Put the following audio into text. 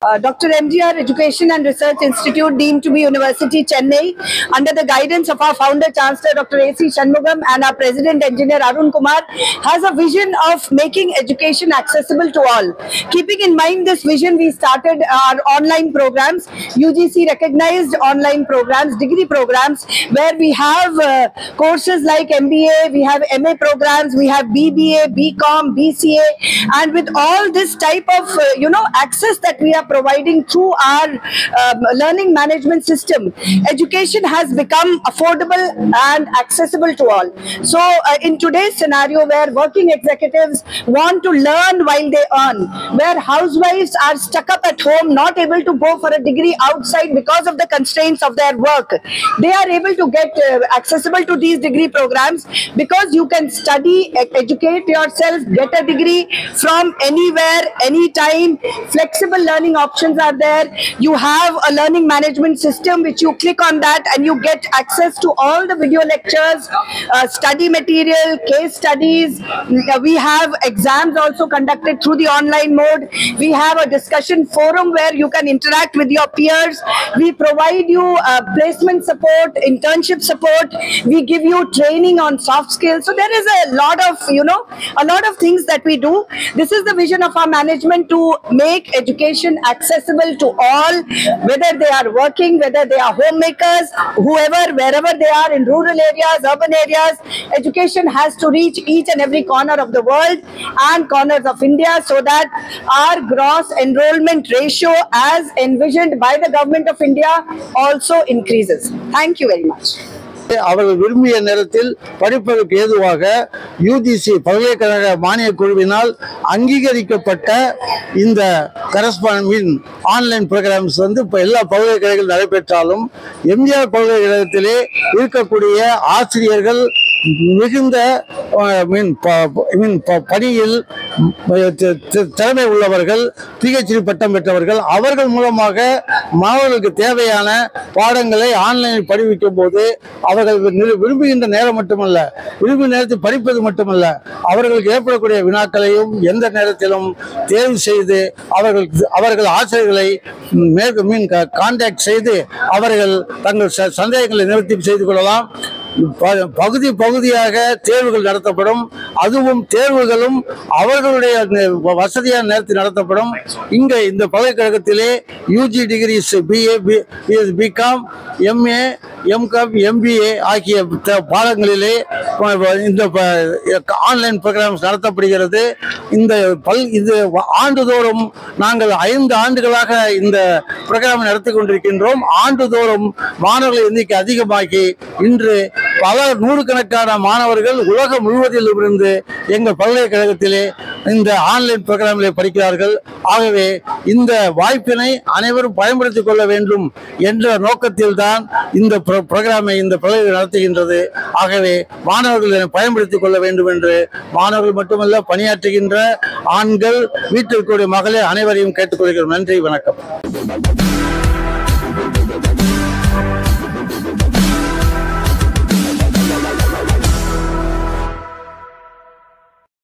Dr. MGR Education and Research Institute, deemed to be University Chennai, under the guidance of our founder Chancellor Dr. A.C. Shanmugam and our President Engineer Arun Kumar, has a vision of making education accessible to all. Keeping in mind this vision, we started our online programs, UGC recognized online programs, degree programs, where we have courses like MBA, we have MA programs, we have BBA, BCom, BCA, and with all this type of access that we are providing through our learning management system, education has become affordable and accessible to all. So in today's scenario, where working executives want to learn while they earn, where housewives are stuck up at home, not able to go for a degree outside because of the constraints of their work, they are able to get accessible to these degree programs, because you can study, educate yourself, get a degree from anywhere, anytime. Flexible learning options are there. You have a learning management system which you click on that and you get access to all the video lectures, study material, case studies. We have exams also conducted through the online mode. We have a discussion forum where you can interact with your peers. We provide you placement support, internship support. We give you training on soft skills. So there is a lot of things that we do. This is the vision of our management, to make education accessible to all, whether they are working, whether they are homemakers, whoever, wherever they are, in rural areas, urban areas. Education has to reach each and every corner of the world and corners of India, so that our gross enrollment ratio, as envisioned by the government of India, also increases. Thank you very much. அவர்கள் விரும்பிய நேரத்தில் படிப்பதற்கு ஏதுவாக UGC பல்கலைக்கழக மானிய குழுவினால் அங்கீகரிக்கப்பட்ட இந்த correspond online programs இப்போ எல்லா பல்கலைக்கழகங்கள் நடைபெற்றாலும் எம்ஜிஆர் பல்கலைக்கழகத்திலே இருக்கக்கூடிய ஆசிரியர்கள் மிகுந்த பணியில் திறமை உள்ளவர்கள், PhD பட்டம் பெற்றவர்கள். அவர்கள் மூலமாக மாணவர்களுக்கு தேவையான பாடங்களை ஆன்லைனில் படிவிக்கும் போது அவர்கள் விரும்புகின்ற நேரம் மட்டுமல்ல, விரும்பிய நேரத்தில் படிப்பது மட்டுமல்ல, அவர்களுக்கு ஏற்படக்கூடிய வினாக்களையும் எந்த நேரத்திலும் தேர்வு செய்து அவர்கள் ஆசிரியர்களை கான்டாக்ட் செய்து அவர்கள் தங்கள் சந்தேகங்களை நிவர்த்தி செய்து கொள்ளலாம். பகுதியாக தேர்வுகள் நடத்தப்படும். அதுவும் தேர்வுகளும் அவர்களுடைய வசதியான நேரத்தில் நடத்தப்படும். இங்கே இந்த பல்கலைக்கழகத்திலே UG degrees BA, BCom, MA, MCom, MBA ஆகிய பாடங்களிலே இந்த ஆன்லைன் ப்ரோக்ராம்ஸ் நடத்தப்படுகிறது. இது ஆண்டுதோறும் நாங்கள் 5 ஆண்டுகளாக இந்த ப்ரோக்ராம் நடத்தி கொண்டிருக்கின்றோம். ஆண்டுதோறும் மாணவர்கள் எண்ணிக்கை அதிகமாகி இன்று பல நூறுக்கணக்கான மாணவர்கள் உலகம் முழுவதிலும் இருந்து எங்கள் பல்கலைக்கழகத்திலே இந்த ஆன்லைன் ப்ரோக்ராமிலே படிக்கிறார்கள். ஆகவே இந்த வாய்ப்பினை அனைவரும் பயன்படுத்திக் கொள்ள வேண்டும் என்ற நோக்கத்தில் தான் இந்த ப்ரோக்ராமை இந்த பல்கலை நடத்துகின்றது. ஆகவே மாணவர்கள் இதனை பயன்படுத்திக் கொள்ள வேண்டும் என்று மாணவர்கள் மட்டுமல்ல, பணியாற்றுகின்ற ஆண்கள், வீட்டில் இருக்கக்கூடிய மகளிர் அனைவரையும் கேட்டுக்கொள்கிறோம். நன்றி, வணக்கம்.